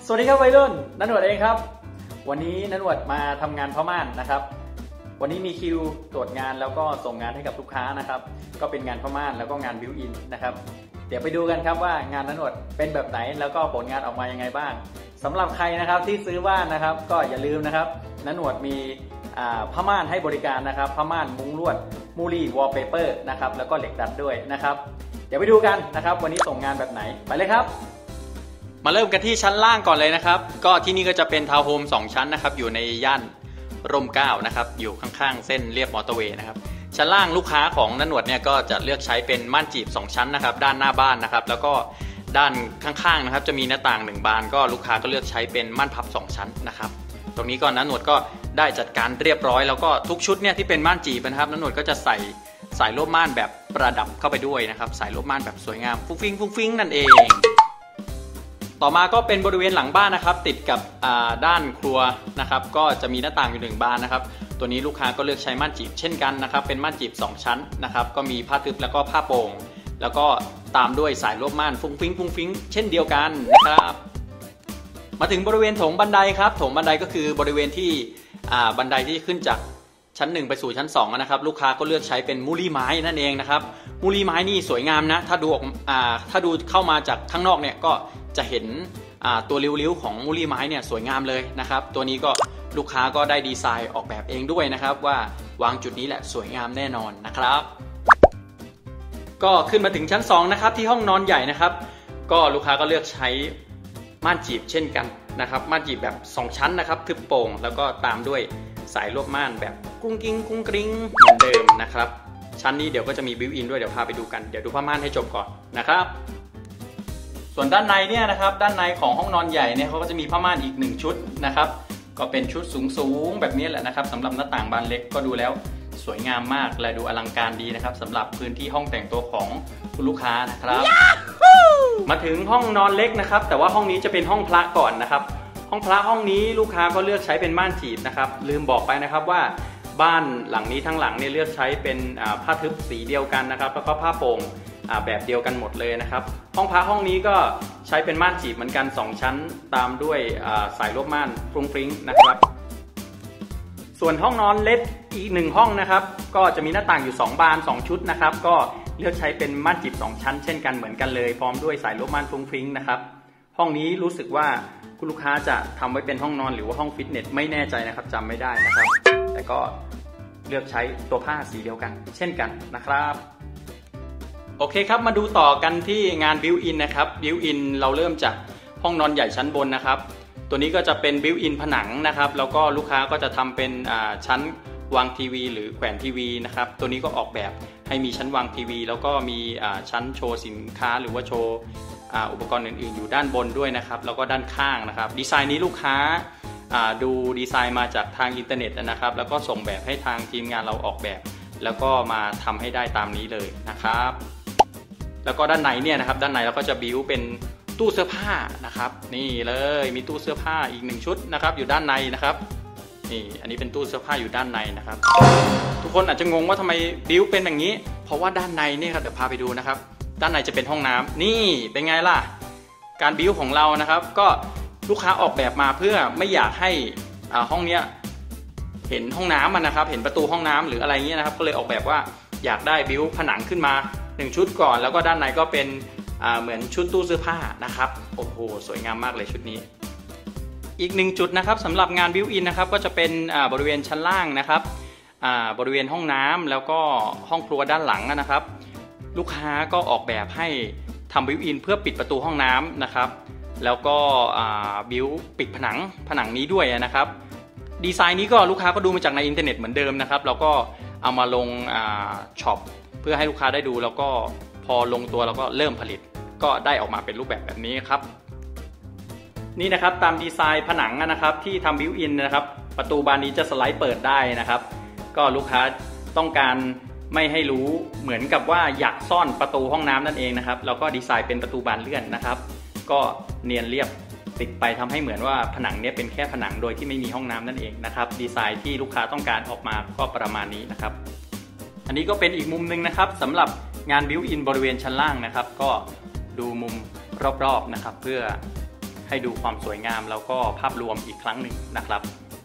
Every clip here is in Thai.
สวัสดีครับวัยรุ่นนันหนวดเองครับวันนี้นันหนวดมาทำงานผ้าม่านนะครับวันนี้มีคิวตรวจงานแล้วก็ส่งงานให้กับลูกค้านะครับก็เป็นงานผ้าม่านแล้วก็งานบิวอินนะครับเดี๋ยวไปดูกันครับว่างานนันหนวดเป็นแบบไหนแล้วก็ผลงานออกมายังไงบ้างสำหรับใครนะครับที่ซื้อบ้านนะครับก็อย่าลืมนะครับนันหนวดมีผ้าม่านให้บริการนะครับผ้าม่านมุ้งลวดมูลี่วอลเปเปอร์นะครับแล้วก็เหล็กดัดด้วยนะครับเดี๋ยวไปดูกันนะครับวันนี้ส่งงานแบบไหนไปเลยครับมาเริ่มกันที่ชั้นล่างก่อนเลยนะครับก็ที่นี่ก็จะเป็นทาวน์โฮม2ชั้นนะครับอยู่ในย่านร่มเกล้านะครับอยู่ข้างๆเส้นเรียบมอเตอร์เวย์นะครับชั้นล่างลูกค้าของนันหนวดเนี่ยก็จะเลือกใช้เป็นม่านจีบ2ชั้นนะครับด้านหน้าบ้านนะครับแล้วก็ด้านข้างๆนะครับจะมีหน้าต่าง1บานก็ลูกค้าก็เลือกใช้เป็นม่านพับ2ชั้นนะครับตรงนี้ก็นันหนวดก็ได้จัดการเรียบร้อยแล้วก็ทุกชุดเนี่ยที่เป็นม่านจีบนะครับนันหนวดก็จะใส่สายลวดม่านแบบประดับเข้าไปด้วยนะครับสายลวดม่านแบบสวยงามฟุ้งฟิ้งนั่นเองต่อมาก็เป็นบริเวณหลังบ้านนะครับติดกับด้านครัวนะครับก็จะมีหน้าต่างอยู่1บานนะครับตัวนี้ลูกค้าก็เลือกใช้ม่านจีบเช่นกันนะครับเป็นม่านจีบ2ชั้นนะครับก็มีผ้าทึบแล้วก็ผ้าโป่งแล้วก็ตามด้วยสายลวดม่านฟุ้งฟิ้งเช่นเดียวกันนะครับมาถึงบริเวณโถงบันไดครับโถงบันไดก็คือบริเวณที่บันไดที่ขึ้นจากชั้น1ไปสู่ชั้น2นะครับลูกค้าก็เลือกใช้เป็นมูลี่ไม้นั่นเองนะครับมูลี่ไม้นี่สวยงามนะถ้าดูเข้ามาจากข้างนอกเนี่ยก็จะเห็นตัวริ้วๆของมูลี่ไม้เนี่ยสวยงามเลยนะครับตัวนี้ก็ลูกค้าก็ได้ดีไซน์ออกแบบเองด้วยนะครับว่าวางจุดนี้แหละสวยงามแน่นอนนะครับก็ขึ้นมาถึงชั้น2นะครับที่ห้องนอนใหญ่นะครับก็ลูกค้าก็เลือกใช้ม่านจีบเช่นกันนะครับม่านจีบแบบ2ชั้นนะครับทึบโป่งแล้วก็ตามด้วยสายลวดม่านแบบกุ้งกิ้งกุ้งกริ้งเหมือนเดิมนะครับชั้นนี้เดี๋ยวก็จะมีบิวอินด้วยเดี๋ยวพาไปดูกันเดี๋ยวดูผ้าม่านให้จบก่อนนะครับส่วนด้านในเนี่ยนะครับด้านในของห้องนอนใหญ่เนี่ยเขาก็จะมีผ้าม่านอีก1ชุดนะครับก็เป็นชุดสูงแบบนี้แหละนะครับสำหรับหน้าต่างบานเล็กก็ดูแล้วสวยงามมากและดูอลังการดีนะครับสำหรับพื้นที่ห้องแต่งตัวของคุณลูกค้านะครับมาถึงห้องนอนเล็กนะครับแต่ว่าห้องนี้จะเป็นห้องพระก่อนนะครับห้องพระห้องนี้ลูกค้าก็เลือกใช้เป็นม่านจีบนะครับลืมบอกไปนะครับว่าบ้านหลังนี้ทั้งหลังเนี่ยเลือกใช้เป็นผ้าทึบสีเดียวกันนะครับแล้วก็ผ้าโป่งแบบเดียวกันหมดเลยนะครับห้องพระห้องนี้ก็ใช้เป็นม่านจีบเหมือนกัน2ชั้นตามด้วยสายลวดม่านฟรุ้งฟริ้งนะครับส่วนห้องนอนเล็กอีก1ห้องนะครับก็จะมีหน้าต่างอยู่2บาน2ชุดนะครับก็เลือกใช้เป็นม่านจีบ2ชั้นเช่นกันเหมือนกันเลยพร้อมด้วยสายลวดม่านฟรุ้งฟริ้งนะครับห้องนี้รู้สึกว่าคุณลูกค้าจะทำไว้เป็นห้องนอนหรือว่าห้องฟิตเนสไม่แน่ใจนะครับจำไม่ได้นะครับแต่ก็เลือกใช้ตัวผ้าสีเดียวกันเช่นกันนะครับโอเคครับมาดูต่อกันที่งานบิวอินนะครับบิวอินเราเริ่มจากห้องนอนใหญ่ชั้นบนนะครับตัวนี้ก็จะเป็นบิวอินผนังนะครับแล้วก็ลูกค้าก็จะทำเป็นชั้นวางทีวีหรือแขวนทีวีนะครับตัวนี้ก็ออกแบบให้มีชั้นวางทีวีแล้วก็มีชั้นโชว์สินค้าหรือว่าโชว์อุปกรณ์อื่นๆอยู่ด้านบนด้วยนะครับแล้วก็ด้านข้างนะครับดีไซน์นี้ลูกค้าดูดีไซน์มาจากทางอินเทอร์เน็ตนะครับแล้วก็ส่งแบบให้ทางทีมงานเราออกแบบแล้วก็มาทำให้ได้ตามนี้เลยนะครับแล้วก็ด้านในเนี่ยนะครับด้านในเราก็จะบิวเป็นตู้เสื้อผ้านะครับนี่เลยมีตู้เสื้อผ้าอีก1ชุดนะครับอยู่ด้านในนะครับนี่อันนี้เป็นตู้เสื้อผ้าอยู่ด้านในนะครับทุกคนอาจจะงงว่าทำไมบิวเป็นอย่างนี้เพราะว่าด้านในนี่ครับเดี๋ยวพาไปดูนะครับด้านในจะเป็นห้องน้ำนี่เป็นไงล่ะการบิวของเรานะครับก็ลูกค้าออกแบบมาเพื่อไม่อยากให้ห้องเนี้ยเห็นห้องน้ำมันนะครับเห็นประตูห้องน้ำหรืออะไรเงี้ยนะครับก็เลยออกแบบว่าอยากได้บิวผนังขึ้นมา1ชุดก่อนแล้วก็ด้านในก็เป็นเหมือนชุดตู้เสื้อผ้านะครับโอ้โหสวยงามมากเลยชุดนี้อีก1จุดนะครับสำหรับงานบิวอินนะครับก็จะเป็นบริเวณชั้นล่างนะครับบริเวณห้องน้ำแล้วก็ห้องครัวด้านหลังนะครับลูกค้าก็ออกแบบให้ทำบิวอินเพื่อปิดประตูห้องน้ำนะครับแล้วก็บิวปิดผนังนี้ด้วยนะครับดีไซน์นี้ก็ลูกค้าก็ดูมาจากในอินเทอร์เน็ตเหมือนเดิมนะครับแล้วก็เอามาลงช็อปเพื่อให้ลูกค้าได้ดูแล้วก็พอลงตัวแล้วก็เริ่มผลิตก็ได้ออกมาเป็นรูปแบบนี้ครับนี่นะครับตามดีไซน์ผนังนะครับที่ทำบิวอินนะครับประตูบานนี้จะสไลด์เปิดได้นะครับก็ลูกค้าต้องการไม่ให้รู้เหมือนกับว่าอยากซ่อนประตูห้องน้ำนั่นเองนะครับแล้วก็ดีไซน์เป็นประตูบานเลื่อนนะครับก็เนียนเรียบติดไปทำให้เหมือนว่าผนังนี้เป็นแค่ผนังโดยที่ไม่มีห้องน้ำนั่นเองนะครับดีไซน์ที่ลูกค้าต้องการออกมาก็ประมาณนี้นะครับอันนี้ก็เป็นอีกมุมหนึ่งนะครับสำหรับงานบิวอินบริเวณชั้นล่างนะครับก็ดูมุมรอบๆนะครับเพื่อให้ดูความสวยงามแล้วก็ภาพรวมอีกครั้งหนึ่งนะครับ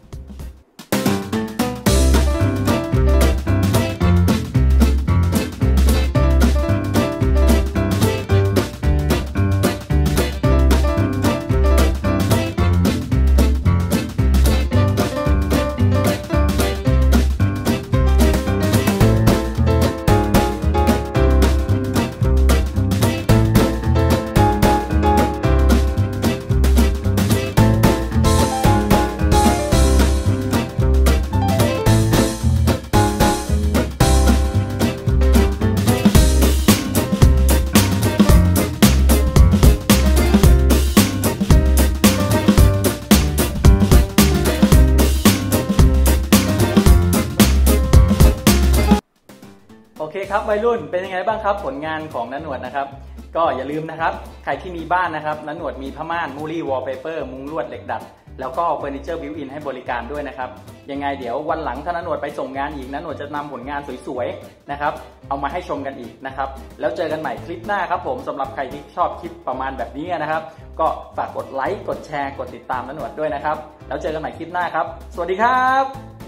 โอเคครับวัยรุ่นเป็นยังไงบ้างครับผลงานของน้าหนวดนะครับก็อย่าลืมนะครับใครที่มีบ้านนะครับน้าหนวดมีผ้าม่านมูลี่วอลเปเปอร์มุ้งลวดเหล็กดัดแล้วก็เฟอร์นิเจอร์บิวอินให้บริการด้วยนะครับยังไงเดี๋ยววันหลังถ้าน้าหนวดไปส่งงานอีกน้าหนวดจะนำผลงานสวยๆนะครับเอามาให้ชมกันอีกนะครับแล้วเจอกันใหม่คลิปหน้าครับผมสำหรับใครที่ชอบคลิปประมาณแบบนี้นะครับก็ฝากกดไลค์กดแชร์กดติดตามน้าหนวดด้วยนะครับแล้วเจอกันใหม่คลิปหน้าครับสวัสดีครับ